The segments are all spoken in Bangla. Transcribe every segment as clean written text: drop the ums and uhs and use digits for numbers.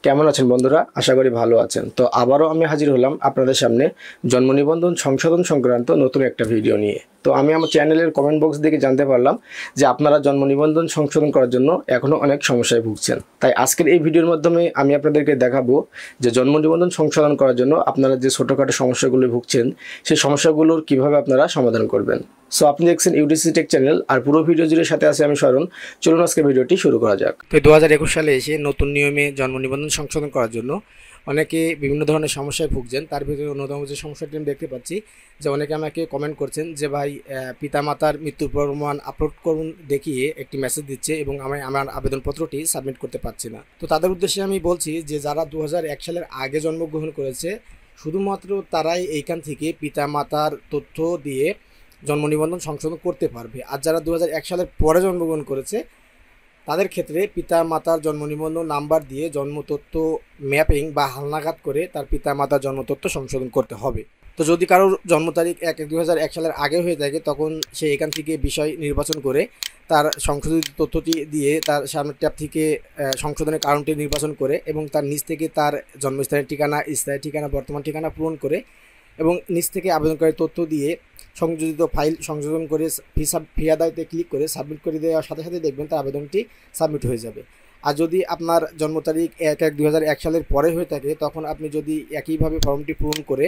কেমন আছেন বন্ধুরা? আশা করি ভালো আছেন। তো আবারও আমি হাজির হলাম আপনাদের সামনে জন্ম নিবন্ধন সংশোধন সংক্রান্ত নতুন একটা ভিডিও নিয়ে। তো আমি আমার চ্যানেলের কমেন্ট বক্স থেকে জানতে পারলাম যে আপনারা জন্ম নিবন্ধন সংশোধন করার জন্য এখনও অনেক সমস্যায় ভুগছেন। তাই আজকের এই ভিডিওর মাধ্যমে আমি আপনাদেরকে দেখাবো যে জন্ম নিবন্ধন সংশোধন করার জন্য আপনারা যে ছোটোখাটো সমস্যাগুলো ভুগছেন সেই সমস্যাগুলোর কীভাবে আপনারা সমাধান করবেন। সো আপনি দেখছেন ইউডিসি টেক চ্যানেল, আর পুরো ভিডিও জুড়ে সাথে আছে আমি শরণ। চলুন আজকে ভিডিওটি শুরু করা যাক। তো 2021 সালে এসে নতুন নিয়মে জন্ম নিবন্ধন সংশোধন করার জন্য অনেকে বিভিন্ন ধরনের সমস্যায় ভুগছেন। তার ভিতরে অন্যতম যে সমস্যাটি আমি দেখতে পাচ্ছি যে অনেকে আমাকে কমেন্ট করছেন যে ভাই পিতামাতার মৃত্যুর প্রমাণ আপলোড করুন দেখিয়ে একটি মেসেজ দিচ্ছে এবং আমি আমার আবেদনপত্রটি সাবমিট করতে পারছি না। তো তাদের উদ্দেশ্যে আমি বলছি যে যারা 2001 সালের আগে জন্মগ্রহণ করেছে শুধুমাত্র তারাই এইখান থেকে পিতামাতার তথ্য দিয়ে জন্ম নিবন্ধন সংশোধন করতে পারবে। আর যারা 2001 সালের পরে জন্মগ্রহণ করেছে তাদের ক্ষেত্রে পিতা মাতার জন্ম নিবন্ধন নাম্বার দিয়ে জন্ম তথ্য ম্যাপিং বা হালনাগাদ করে তার পিতা মাতার জন্ম তথ্য সংশোধন করতে হবে। তো যদি কারোর জন্ম তারিখ 1/1/2001 সালের আগে হয়ে থাকে তখন সে এখান থেকে বিষয় নির্বাচন করে তার সংশোধিত তথ্যটি দিয়ে তার সামনের ট্যাব থেকে সংশোধনের কারণটি নির্বাচন করে এবং তার নিচ থেকে তার জন্মস্থানের ঠিকানা, স্থায়ী ঠিকানা, বর্তমান ঠিকানা পূরণ করে এবং নিচ থেকে আবেদনকারীর তথ্য দিয়ে সংযোজিত ফাইল সংযোজন করে ফি আদায়তে ক্লিক করে সাবমিট করে দেওয়ার সাথে সাথে দেখবেন তার আবেদনটি সাবমিট হয়ে যাবে। আর যদি আপনার জন্ম তারিখ 1/1/2001 সালের পরে হয়ে থাকে তখন আপনি যদি একইভাবে ফর্মটি পূরণ করে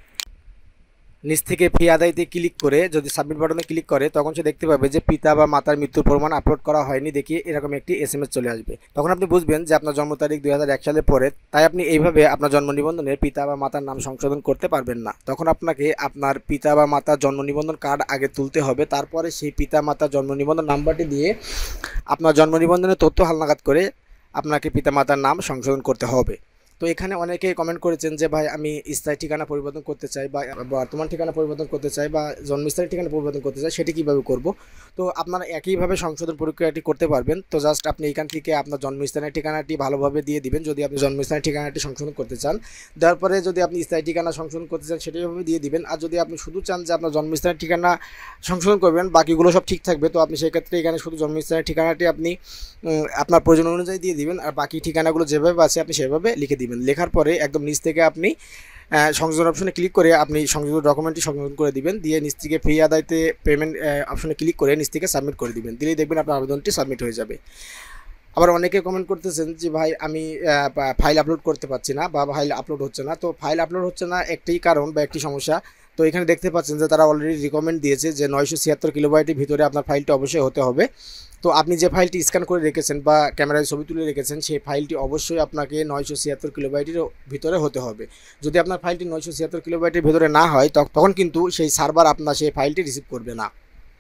নিচ থেকে ফি আদায়তে ক্লিক করে যদি সাবমিট বাটনে ক্লিক করে তখন সে দেখতে পাবে যে পিতা বা মাতার মৃত্যুর প্রমাণ আপলোড করা হয়নি দেখিয়ে এরকম একটি SMS চলে আসবে। তখন আপনি বুঝবেন যে আপনার জন্ম তারিখ 2001 সালের পরে, তাই আপনি এইভাবে আপনার জন্ম নিবন্ধনে পিতা বা মাতার নাম সংশোধন করতে পারবেন না। তখন আপনাকে আপনার পিতা বা মাতার জন্ম নিবন্ধন কার্ড আগে তুলতে হবে, তারপরে সেই পিতা মাতার জন্ম নিবন্ধন নাম্বারটি দিয়ে আপনার জন্ম নিবন্ধনের তথ্য হালনাগাদ করে আপনাকে পিতা মাতার নাম সংশোধন করতে হবে। তো এখানে অনেকে কমেন্ট করেছেন যে ভাই আমি স্থায়ী ঠিকানা পরিবর্তন করতে চাই বা বর্তমান ঠিকানা পরিবর্তন করতে চাই বা জন্মস্থানের ঠিকানা পরিবর্তন করতে চাই, সেটি কীভাবে করব। তো আপনারা একইভাবে সংশোধন প্রক্রিয়াটি করতে পারবেন। তো জাস্ট আপনি এখান থেকে আপনার জন্মস্থানের ঠিকানাটি ভালোভাবে দিয়ে দিবেন যদি আপনি জন্মস্থানের ঠিকানাটি সংশোধন করতে চান। দেওয়ার পরে যদি আপনি স্থায়ী ঠিকানা সংশোধন করতে চান সেটিভাবে দিয়ে দিবেন। আর যদি আপনি শুধু চান যে আপনার জন্মস্থানের ঠিকানা সংশোধন করবেন বাকিগুলো সব ঠিক থাকবে, তো আপনি সেক্ষেত্রে এখানে শুধু জন্মস্থানের ঠিকানাটি আপনি আপনার প্রয়োজন অনুযায়ী দিয়ে দিবেন আর বাকি ঠিকানাগুলো যেভাবে আছে আপনি সেভাবে লিখে দিবেন। লেখার পরে একদম নিচ থেকে আপনি সংযোজন অপশনে ক্লিক করে আপনি সংযোজিত ডকুমেন্টটি সংযোজন করে দিবেন, দিয়ে নিচ থেকে ফি আদায়তে পেমেন্ট অপশনে ক্লিক করে নিচ থেকে সাবমিট করে দিবেন। দিলেই দেখবেন আপনার আবেদনটি সাবমিট হয়ে যাবে। আবার অনেকে কমেন্ট করতেছেন যে ভাই আমি ফাইল আপলোড করতে পারছি না বা ফাইল আপলোড হচ্ছে না। তো ফাইল আপলোড হচ্ছে না একটি কারণ বা একটি সমস্যা। তো এখানে দেখতে পাচ্ছেন যে তারা অলরেডি রিকমেন্ড দিয়েছে যে 976 কিলোবাইটের ভিতরে আপনার ফাইলটি অবশ্যই হতে হবে। তো আপনি যে ফাইলটি স্ক্যান করে রেখেছেন বা ক্যামেরায় ছবি তুলে রেখেছেন সেই ফাইলটি অবশ্যই আপনাকে 976 কিলোবাইটের ভিতরে হতে হবে। যদি আপনার ফাইলটি 976 কিলোবাইটের ভিতরে না হয় তখন কিন্তু সেই সার্ভার আপনার সেই ফাইলটি রিসিভ করবে না।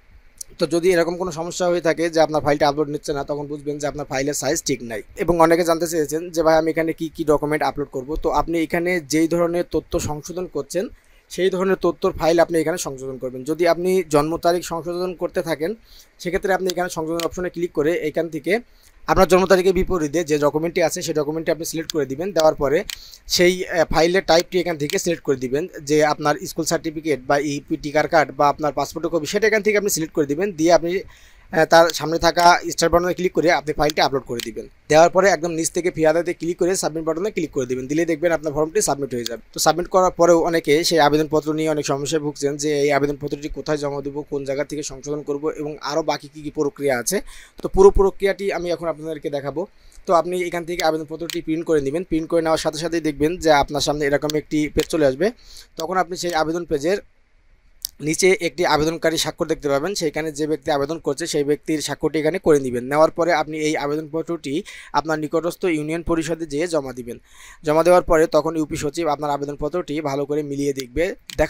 তো যদি এরকম কোনো সমস্যা হয়ে থাকে যে আপনার ফাইলটা আপলোড নিচ্ছে না তখন বুঝবেন যে আপনার ফাইলের সাইজ ঠিক নাই। এবং অনেকে জানতে চেয়েছেন যে ভাই আমি এখানে কী ডকুমেন্ট আপলোড করব। তো আপনি এখানে যেই ধরনের তথ্য সংশোধন করছেন সেই ধরনের তথ্যর ফাইল আপনি এখানে সংশোধন করবেন। যদি আপনি জন্ম তারিখ সংশোধন করতে থাকেন সেক্ষেত্রে আপনি এখানে সংশোধন অপশনে ক্লিক করে এখান থেকে আপনার জন্ম তারিখের বিপরীতে যে ডকুমেন্টটি আছে সেই ডকুমেন্টটি আপনি সিলেক্ট করে দিবেন। দেওয়ার পরে সেই ফাইলের টাইপটি এখান থেকে সিলেক্ট করে দিবেন, যে আপনার স্কুল সার্টিফিকেট বা টিকার কার্ড বা আপনার পাসপোর্টের কপি সেটা এখান থেকে আপনি সিলেক্ট করে দিবেন। দিয়ে আপনি তার সামনে থাকা স্টার বাটনে ক্লিক করে আপনি ফাইলটি আপলোড করে দিবেন। দেওয়ার পরে একদম নিচ থেকে ফি আদায়তে ক্লিক করে সাবমিট বাটনে ক্লিক করে দিবেন। দিলে দেখবেন আপনার ফর্মটি সাবমিট হয়ে যাবে। তো সাবমিট করার পরেও অনেকে সেই আবেদনপত্র নিয়ে অনেক সমস্যায় ভুগছেন যে এই আবেদনপত্রটি কোথায় জমা দেবো, কোন জায়গা থেকে সংশোধন করব এবং আরও বাকি কী কী প্রক্রিয়া আছে। তো পুরো প্রক্রিয়াটি আমি এখন আপনাদেরকে দেখাবো। তো আপনি এখান থেকে আবেদনপত্রটি প্রিন্ট করে নেবেন। প্রিন্ট করে নেওয়ার সাথে সাথেই দেখবেন যে আপনার সামনে এরকম একটি পেজ চলে আসবে। তখন আপনি সেই আবেদন পেজের নিচে একটি আবেদনকারী স্বাক্ষর দেখতে পাবেন, সেইখানে যে ব্যক্তি আবেদন করছে সেই ব্যক্তির স্বাক্ষরটি এখানে করে নেবেন। নেওয়ার পরে আপনি এই আবেদনপত্রটি আপনার নিকটস্থ ইউনিয়ন পরিষদে যেয়ে জমা দিবেন। জমা দেওয়ার পরে তখন ইউপি সচিব আপনার আবেদনপত্রটি ভালো করে মিলিয়ে দেখবে।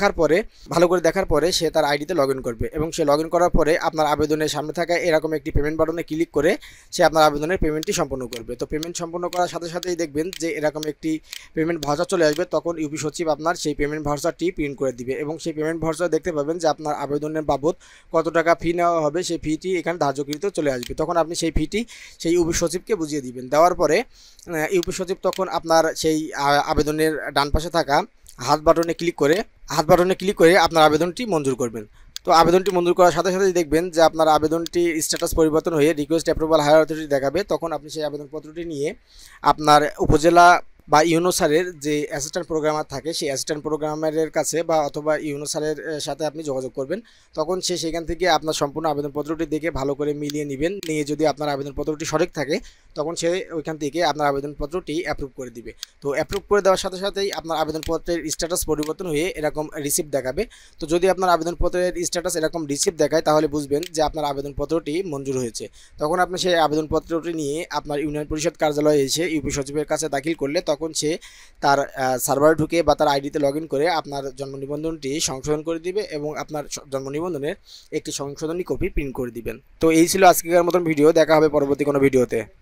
ভালো করে দেখার পরে সে তার আইডিতে লগ ইন করবে এবং সে লগ ইন করার পরে আপনার আবেদনের সামনে থাকা এরকম একটি পেমেন্ট বাটনে ক্লিক করে সে আপনার আবেদনের পেমেন্টটি সম্পন্ন করবে। তো পেমেন্ট সম্পন্ন করার সাথে সাথেই দেখবেন যে এরকম একটি পেমেন্ট ভাউচার চলে আসবে। তখন ইউপি সচিব আপনার সেই পেমেন্ট ভাউচারটি প্রিন্ট করে দিবে এবং সেই পেমেন্ট ভাউচার দেখতে পাবেন যে আপনার আবেদনের বাবদ কত টাকা ফি নেওয়া হবে সেই ফিটি এখানে ধার্যকৃত চলে আসবে। তখন আপনি সেই ফিটি সেই ইউপি সচিবকে বুঝিয়ে দিবেন। দেওয়ার পরে ইউপি সচিব তখন আপনার সেই আবেদনের ডান পাশে থাকা হাত বাটনে ক্লিক করে আপনার আবেদনটি মঞ্জুর করবেন। তো আবেদনটি মঞ্জুর করার সাথে সাথেই দেখবেন যে আপনার আবেদনটি স্ট্যাটাস পরিবর্তন হয়ে রিকোয়েস্ট অ্যাপ্রুভাল হায়ার অথরিটি দেখাবে। তখন আপনি সেই আবেদনপত্রটি নিয়ে আপনার উপজেলা বা ইউনো স্যারের যে অ্যাসিস্ট্যান্ট প্রোগ্রামার থাকে সেই অ্যাসিস্ট্যান্ট প্রোগ্রামারের কাছে বা অথবা ইউনো স্যারের সাথে আপনি যোগাযোগ করবেন। তখন সে সেখান থেকে আপনার সম্পূর্ণ আবেদনপত্রটি দেখে ভালো করে মিলিয়ে নেবেন, নিয়ে যদি আপনার আবেদনপত্রটি সঠিক থাকে তখন সে ওইখান থেকে আপনার আবেদনপত্রটি অ্যাপ্রুভ করে দিবে। তো অ্যাপ্রুভ করে দেওয়ার সাথে সাথেই আপনার আবেদনপত্রের স্ট্যাটাস পরিবর্তন হয়ে এরকম রিসিপ্ট দেখাবে। তো যদি আপনার আবেদনপত্রের স্ট্যাটাস এরকম রিসিপ্ট দেখায় তাহলে বুঝবেন যে আপনার আবেদনপত্রটি মঞ্জুর হয়েছে। তখন আপনি সেই আবেদনপত্রটি নিয়ে আপনার ইউনিয়ন পরিষদ কার্যালয়ে এসে ইউপি সচিবের কাছে দাখিল করলে তখন সে তার সার্ভারে ঢুকে বা তার আইডিতে লগ ইন করে আপনার জন্ম নিবন্ধনটি সংশোধন করে দিবে এবং আপনার জন্ম নিবন্ধনের একটি সংশোধনী কপি প্রিন্ট করে দিবেন। তো এই ছিল আজকের মতন ভিডিও, দেখা হবে পরবর্তী কোনো ভিডিওতে।